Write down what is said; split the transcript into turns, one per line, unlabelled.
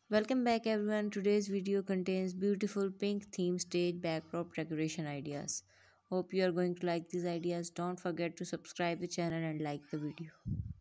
Welcome back everyone. Today's video contains beautiful pink theme stage backdrop decoration ideas. Hope you are going to like these ideas. Don't forget to subscribe the channel and like the video.